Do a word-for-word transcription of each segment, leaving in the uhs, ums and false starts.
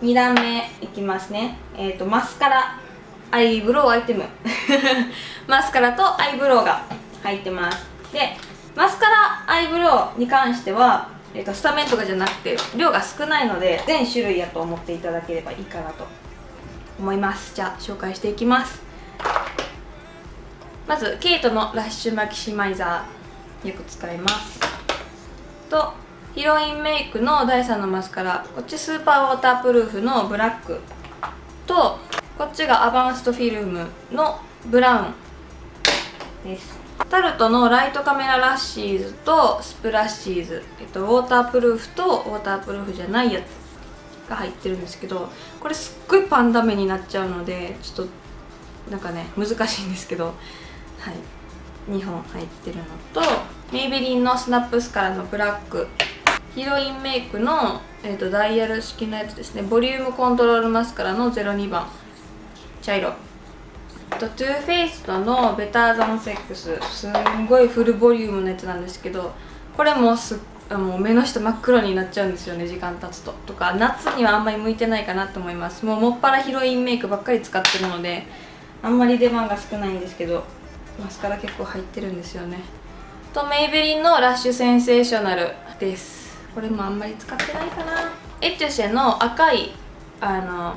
にだんめいきますね。えっとマスカラ、アイブロウアイテムマスカラとアイブロウが入ってます。でマスカラ、アイブロウに関しては、えっとスタメンとかじゃなくて量が少ないので全種類やと思っていただければいいかなと思います。じゃあ紹介していきます。まずケイトのラッシュマキシマイザー、よく使いますと、ヒロインメイクのだいさんのマスカラ、こっちスーパーウォータープルーフのブラックと、こっちがアバンストフィルムのブラウンです。タルトのライトカメララッシーズとスプラッシーズ、えっと、ウォータープルーフとウォータープルーフじゃないやつが入ってるんですけど、これすっごいパンダ目になっちゃうのでちょっとなんかね難しいんですけど、はい、にほん入ってるのと、メイベリンのスナップスカラのブラック、ヒロインメイクの、えー、とダイヤル式のやつですね、ボリュームコントロールマスカラのゼロにばん茶色と、トゥーフェイストのベターザンセックス、すんごいフルボリュームのやつなんですけど、これもすあもう目の下真っ黒になっちゃうんですよね、時間経つと。とか夏にはあんまり向いてないかなと思います。もうもっぱらヒロインメイクばっかり使ってるのであんまり出番が少ないんですけど、マスカラ結構入ってるんですよね。とメイベリンのラッシュセンセーショナルです。これもあんまり使ってないかな。エチュシェの赤いあの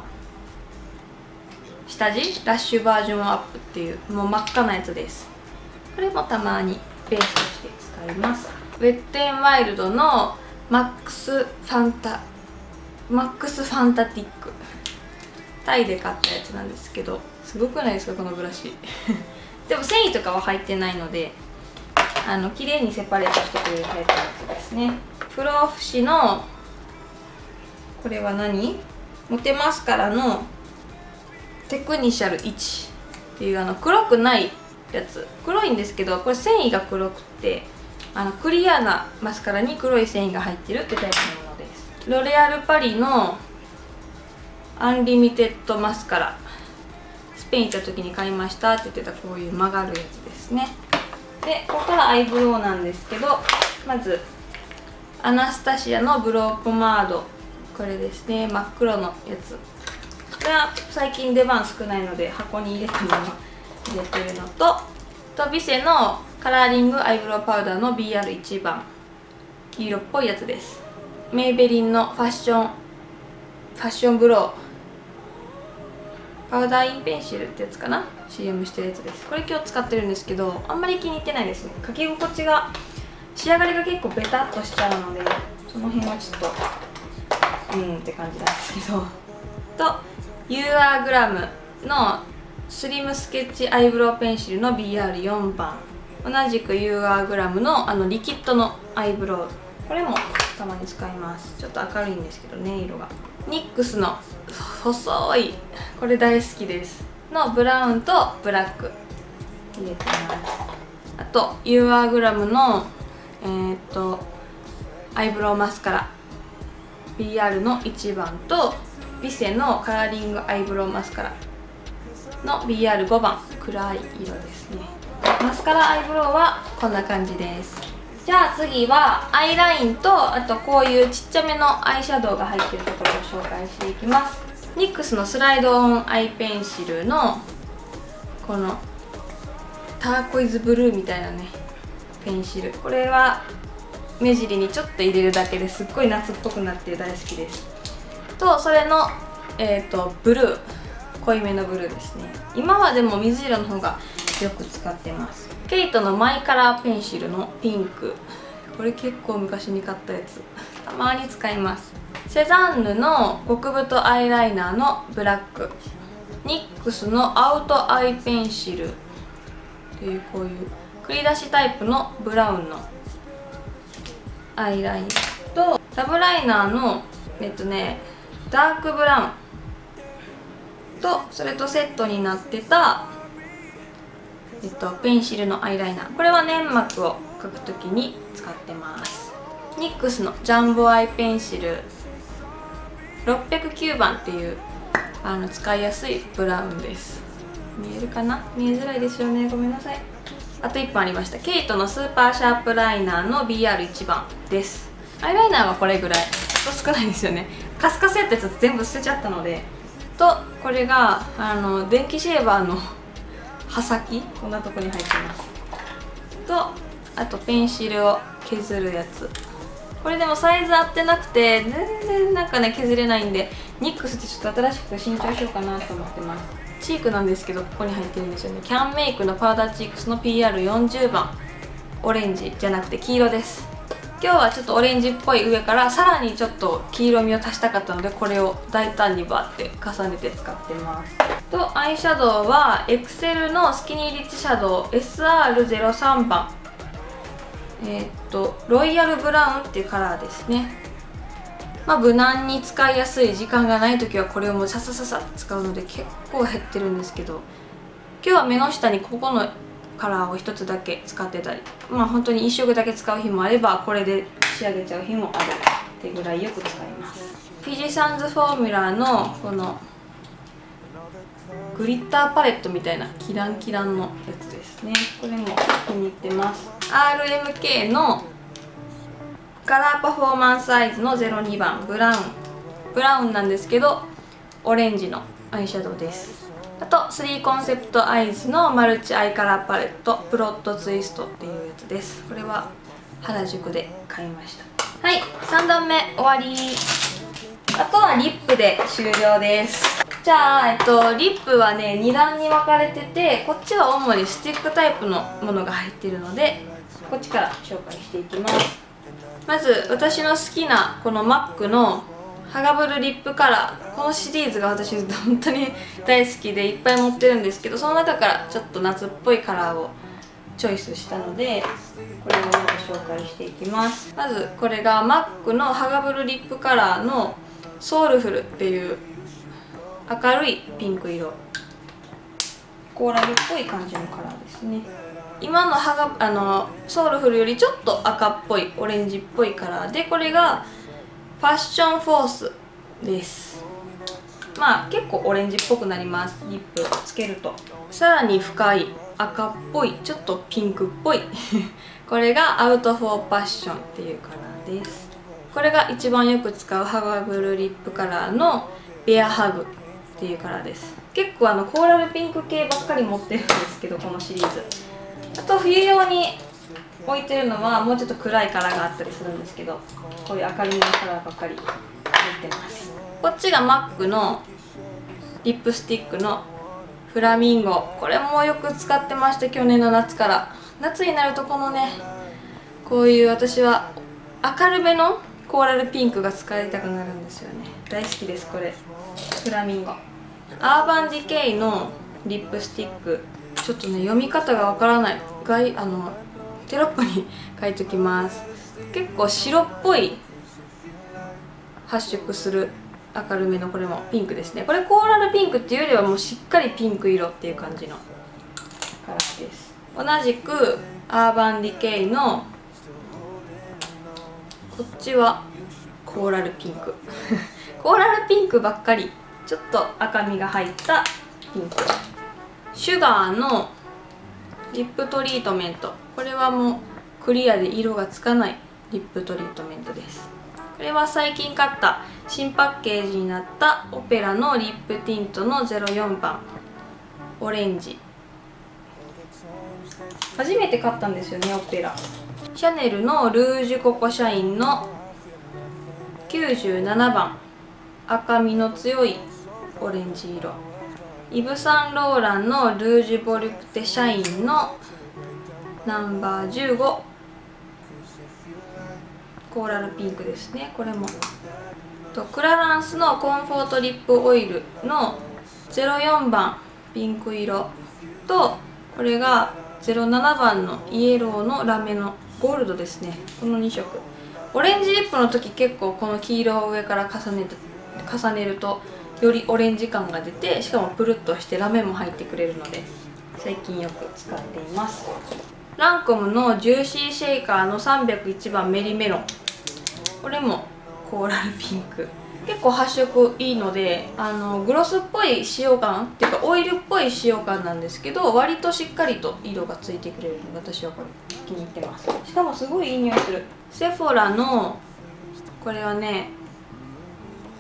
下地ラッシュバージョンアップっていうもう真っ赤なやつです。これもたまにベースとして使います。ウェット&ワイルドのマックスファンタマックスファンタティック、タイで買ったやつなんですけど、すごくないですかこのブラシでも繊維とかは入ってないので、あの綺麗にセパレートしてくれるタイプのやつですね。プロフシのこれは何モテマスカラのテクニシャルいちっていうあの黒くないやつ、黒いんですけどこれ繊維が黒くて、あのクリアなマスカラに黒い繊維が入ってるってタイプのものです。ロレアルパリのアンリミテッドマスカラ、スペイン行った時に買いましたって言ってたこういう曲がるやつですね。でここからアイブロウなんですけど、まずアナスタシアのブローポマード、これですね、真っ黒のやつ。これは最近出番少ないので箱に入れたまま入れてるのと、とビセのカラーリングアイブロウパウダーの ビーアールいち 番、黄色っぽいやつです。メイベリンのファッションファッションブロウパウダーインペンシルってやつかな、 シーエム してるやつです。これ今日使ってるんですけどあんまり気に入ってないですね。書き心地が仕上がりが結構ベタっとしちゃうので、その辺はちょっとうんって感じなんですけど、と ユーアール グラムのスリムスケッチアイブロウペンシルの ビーアールよん 番、同じく ユーアール グラムのあのリキッドのアイブロウ、これもたまに使います。ちょっと明るいんですけどね色が。ニックスの細いこれ大好きですのブラウンとブラック入れてます。あと ユーアール グラムのえー、っとアイブロウマスカラ ビーアール のいちばんとビセのカラーリングアイブロウマスカラの ビーアールご 番、暗い色ですね。マスカラアイブロウはこんな感じです。じゃあ次はアイラインと、あとこういうちっちゃめのアイシャドウが入ってるところを紹介していきます。ニックスのスライドオンアイペンシルのこのターコイズブルーみたいなねペンシル、これは目尻にちょっと入れるだけですっごい夏っぽくなって大好きです。とそれの、えー、とブルー、濃いめのブルーですね。今はでも水色の方がよく使ってます。ケイトのマイカラーペンシルのピンク、これ結構昔に買ったやつ、たまに使います。セザンヌの極太アイライナーのブラック、ニックスのアウトアイペンシルっていうこういう繰り出しタイプのブラウンのアイラインとラブライナーのえっとねダークブラウンと、それとセットになってたえっとペンシルのアイライナー、これは粘膜を描くときに使ってます。ニックスのジャンボアイペンシルろっぴゃくきゅうばんっていうあの使いやすいブラウンです。見えるかな、見えづらいですよね、ごめんなさい。あといっぽんありました。ケイトのスーパーシャープライナーの ビーアールいち 番です。アイライナーはこれぐらい、ちょっと少ないですよね。 カスカスやったやつ全部捨てちゃったので。とこれがあの電気シェーバーの刃先、こんなとこに入ってます。とあとペンシルを削るやつ。これでもサイズ合ってなくて全然なんかね削れないんで、ニックスってちょっと新しく新調しようかなと思ってます。チークなんですけど、ここに入ってるんですよね。キャンメイクのパウダーチークスの ピーアールよんじゅう 番、オレンジじゃなくて黄色です。今日はちょっとオレンジっぽい上からさらにちょっと黄色みを足したかったので、これを大胆にバーって重ねて使ってます。とアイシャドウはエクセルのスキニーリッチシャドウ エスアールゼロさん 番、えー、っとロイヤルブラウンっていうカラーですね。まあ無難に使いやすい、時間がない時はこれをもうささささって使うので結構減ってるんですけど、今日は目の下にここのカラーをひとつだけ使ってたり、まあ本当にいっ色だけ使う日もあれば、これで仕上げちゃう日もあるってぐらいよく使います。フィジサンズフォーミュラのこのグリッターパレットみたいなキランキランのやつですね。これも気に入ってます。 アールエムケー のカラーパフォーマンスアイズのゼロにばん、ブラウンブラウンなんですけどオレンジのアイシャドウです。あとスリーコンセプトアイズのマルチアイカラーパレットプロットツイストっていうやつです。これは原宿で買いました。はい、さんだんめ終わり。あとはリップで終了です。じゃあ、えっと、リップはねにだんに分かれてて、こっちは主にスティックタイプのものが入っているので、こっちから紹介していきます。まず私の好きなこのマックのハガブルリップカラー、このシリーズが私本当に大好きでいっぱい持ってるんですけど、その中からちょっと夏っぽいカラーをチョイスしたので、これをご紹介していきます。まずこれがマックのハガブルリップカラーのソウルフルっていう明るいピンク色、コーラルっぽい感じのカラーですね。今のハガあのソウルフルよりちょっと赤っぽいオレンジっぽいカラーで、これがファッションフォースです。まあ結構オレンジっぽくなります、リップつけると。さらに深い赤っぽいちょっとピンクっぽいこれがアウトフォーパッションっていうカラーです。これが一番よく使うハガブルリップカラーのベアハグっていうカラーです。結構あのコーラルピンク系ばっかり持ってるんですけど、このシリーズ。あと冬用に置いてるのはもうちょっと暗いカラーがあったりするんですけど、こういう明るめのカラーばっかり入ってます。こっちがマックのリップスティックのフラミンゴ。これもよく使ってました、去年の夏から。夏になるとこのね、こういう私は明るめのコーラルピンクが使いたくなるんですよね。大好きです、これ。フラミンゴ。アーバンディケイのリップスティック、ちょっとね読み方がわからない、外あのテロップに書いときます。結構白っぽい発色する明るめの、これもピンクですね。これコーラルピンクっていうよりはもうしっかりピンク色っていう感じのカラーです。同じくアーバンディケイのこっちはコーラルピンクコーラルピンクばっかり、ちょっと赤みが入ったピンク。シュガーのリップトリートメント、これはもうクリアで色がつかないリップトリートメントです。これは最近買った新パッケージになったオペラのリップティントのゼロよんばん、オレンジ。初めて買ったんですよね、オペラ。シャネルのルージュココシャインのきゅうじゅうななばん、赤みの強いオレンジ色。イヴ・サンローランのルージュボルプテシャインのナンバーじゅうご、コーラルピンクですね。これもとクラランスのコンフォートリップオイルのゼロよんばんピンク色と、これがゼロななばんのイエローのラメのゴールドですね。このにしょく。オレンジリップの時結構この黄色を上から重ねて重ねるとよりオレンジ感が出て、しかもプルッとしてラメも入ってくれるので最近よく使っています。ランコムのジューシーシェイカーのさんびゃくいちばんメリメロン、これもコーラルピンク。結構発色いいので、あのグロスっぽい使用感っていうかオイルっぽい使用感なんですけど、割としっかりと色がついてくれるので私はこれ気に入ってます。しかもすごいいい匂いする。セフォラのこれはね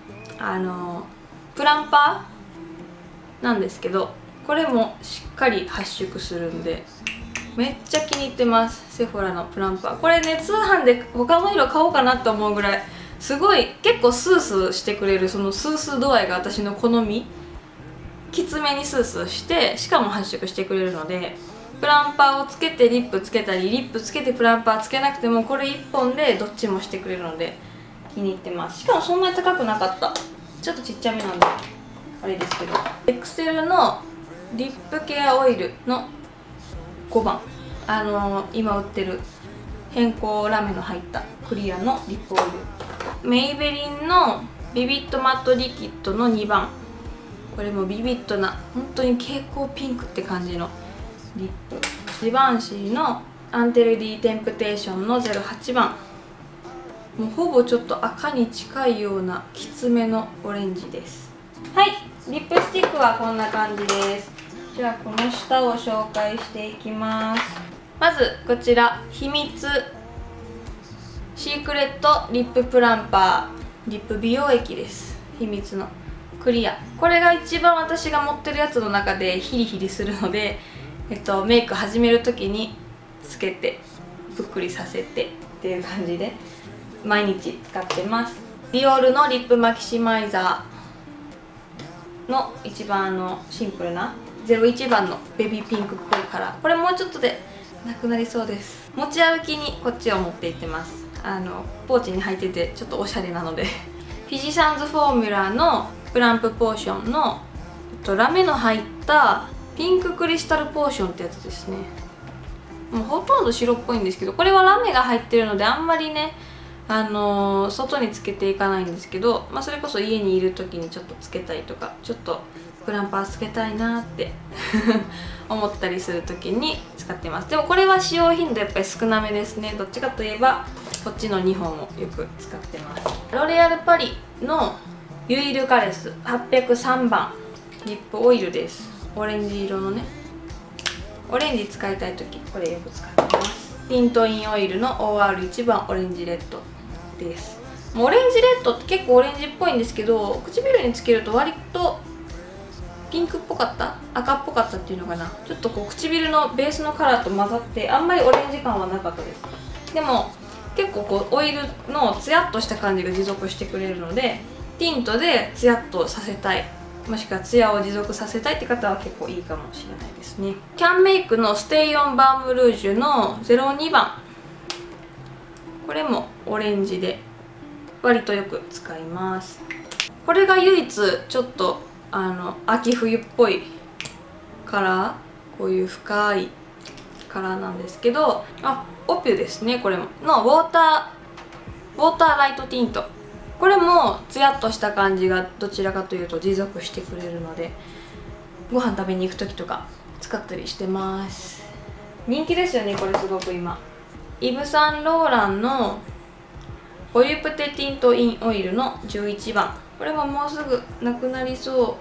あのプランパーなんですけど、これもしっかり発色するんでめっちゃ気に入ってます。セフォラのプランパー、これね通販で他の色買おうかなと思うぐらいすごい結構スースーしてくれる、そのスースー度合いが私の好み、きつめにスースーしてしかも発色してくれるので、プランパーをつけてリップつけたり、リップつけてプランパーつけなくてもこれいっぽんでどっちもしてくれるので気に入ってます。しかもそんなに高くなかった、ちょっとちっちゃめなんであれですけど、エクセルのリップケアオイルのごばん、あのー、今売ってる変更ラメの入ったクリアのリップオイル、メイベリンのビビットマットリキッドのにばん、これもビビットな本当に蛍光ピンクって感じのリップ、ジバンシーのアンテルディテンプテーションのゼロはちばん、もうほぼちょっと赤に近いようなきつめのオレンジです。はい、リップスティックはこんな感じです。じゃあこの下を紹介していきます。まずこちら秘密シークレットリッププランパーリップ美容液です。秘密のクリア、これが一番私が持ってるやつの中でヒリヒリするので、えっと、メイク始める時につけてぷっくりさせてっていう感じで毎日使ってます。ディオールのリップマキシマイザーの一番あのシンプルなゼロいちばんのベビーピンクっぽいカラー、これもうちょっとでなくなりそうです。持ち歩きにこっちを持っていってます。あのポーチに入っててちょっとおしゃれなのでフィジシャンズフォーミュラのプランプポーションの、えっと、ラメの入ったピンククリスタルポーションってやつですね。もうほとんど白っぽいんですけど、これはラメが入ってるのであんまりね、あのー、外につけていかないんですけど、まあ、それこそ家にいる時にちょっとつけたりとか、ちょっとプランパーつけたいなって思ったりする時に使ってます。でもこれは使用頻度やっぱり少なめですね。どっちかといえばこっちのにほんをよく使ってます。ロレアルパリのユイルカレスはっぴゃくさんばんリップオイルです。オレンジ色のね、オレンジ使いたい時これよく使ってます。ティントインオイルの オーアールいちばんオレンジレッドです。もうオレンジレッドって結構オレンジっぽいんですけど、唇につけると割とピンクっぽかった、赤っぽかったっていうのかな、ちょっとこう唇のベースのカラーと混ざってあんまりオレンジ感はなかったです。でも結構こうオイルのツヤっとした感じが持続してくれるので、ティントでツヤっとさせたい、もしくはツヤを持続させたいって方は結構いいかもしれないですね。キャンメイクのステイオンバームルージュのゼロにばん、これもオレンジで割とよく使います。これが唯一ちょっとあの秋冬っぽいカラー、こういう深いカラーなんですけど、あ、オピュですね、これものウォーターウォーターライトティント、これもツヤっとした感じがどちらかというと持続してくれるので、ご飯食べに行く時とか使ったりしてます。人気ですよねこれすごく今。イヴ・サンローランのボリュプテティントインオイルのじゅういちばん、これももうすぐなくなりそう、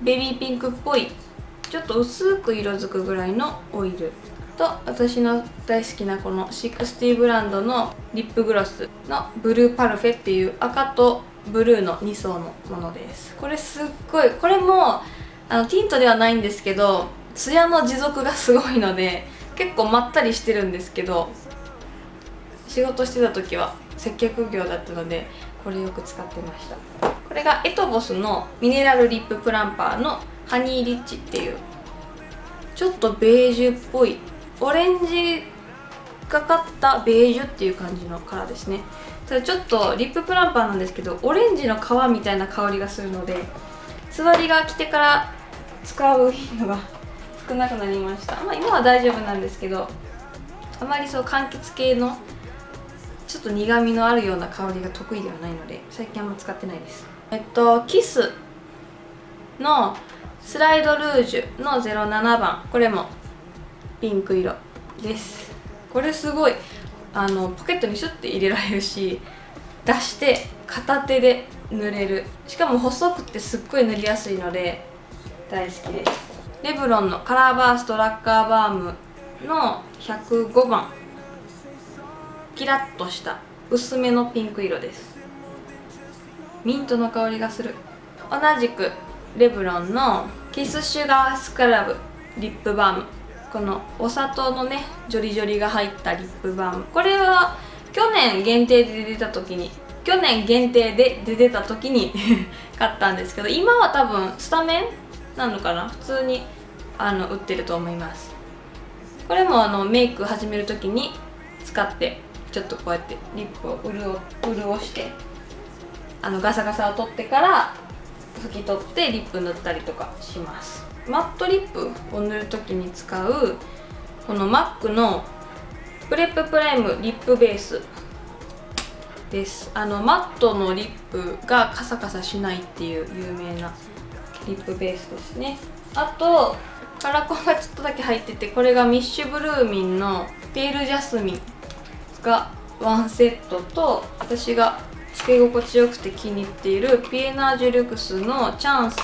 ベビーピンクっぽいちょっと薄く色づくぐらいのオイルと、私の大好きなこのシックスティブランドのリップグロスのブルーパルフェっていう赤とブルーのに層のものです。これすっごい、これもあのティントではないんですけどツヤの持続がすごいので結構まったりしてるんですけど、仕事してた時は接客業だったのでこれよく使ってました。これがエトボスのミネラルリッププランパーのハニーリッチっていうちょっとベージュっぽいオレンジがかったベージュっていう感じのカラーですね。ただちょっとリッププランパーなんですけどオレンジの皮みたいな香りがするので、座りが来てから使うのが少なくなりました。まあ今は大丈夫なんですけど、あまりそう柑橘系のちょっと苦みのあるような香りが得意ではないので最近あんま使ってないです。えっとキスのスライドルージュのゼロななばん、これもピンク色です。これすごいあのポケットにシュッて入れられるし、出して片手で塗れる、しかも細くてすっごい塗りやすいので大好きです。レブロンのカラーバーストラッカーバームのひゃくごばん、キラッとした薄めのピンク色です。 ミントの香りがする。同じくレブロンのキスシュガースクラブリップバーム、このお砂糖のねジョリジョリが入ったリップバーム、これは去年限定で出た時に去年限定で出てた時に買ったんですけど、今は多分スタメンなのかな、普通にあの売ってると思います。これもあのメイク始める時に使ってちょっとこうやってリップを潤潤してあのガサガサを取ってから拭き取ってリップ塗ったりとかします。マットリップを塗る時に使うこの マック のプレッププライムリップベースです。あのマットのリップがカサカサしないっていう有名なリップベースですね。あとカラコンがちょっとだけ入ってて、これがミッシュブルーミンのペールジャスミンがワンセットと、私がつけ心地よくて気に入っているピエナージュルクスのチャンス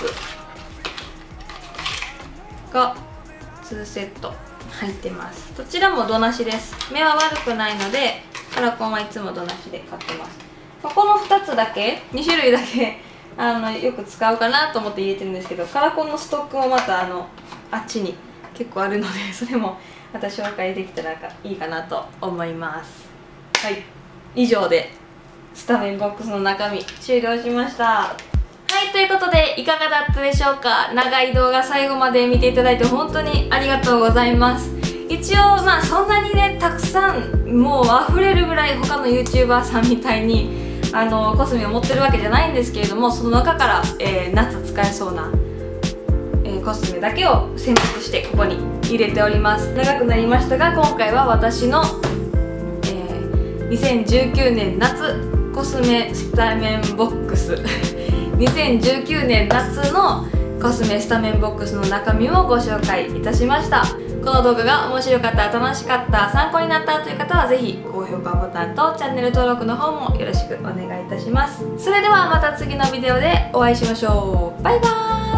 がにセット入ってます。どちらも度なしです。目は悪くないのでカラコンはいつも度なしで買ってます。このふたつだけに種類だけあのよく使うかなと思って入れてるんですけど、カラコンのストックもまたあのあっちに結構あるので、それもまた紹介できたらいいかなと思います。はい、以上でスタメンボックスの中身終了しました。はい、ということでいかがだったでしょうか。長い動画最後まで見ていただいて本当にありがとうございます。一応まあそんなにねたくさんもう溢れるぐらい他の ユーチューバー さんみたいにあのコスメを持ってるわけじゃないんですけれども、その中から、えー、夏使えそうな、えー、コスメだけを選択してここに入れております。長くなりましたが、今回は私の、えー、にせんじゅうきゅうねん夏コスメスタメンボックスにせんじゅうきゅうねん夏のコスメスタメンボックスの中身をご紹介いたしました。この動画が面白かった、楽しかった、参考になったという方はぜひ高評価ボタンとチャンネル登録の方もよろしくお願いいたします。それではまた次のビデオでお会いしましょう。バイバーイ。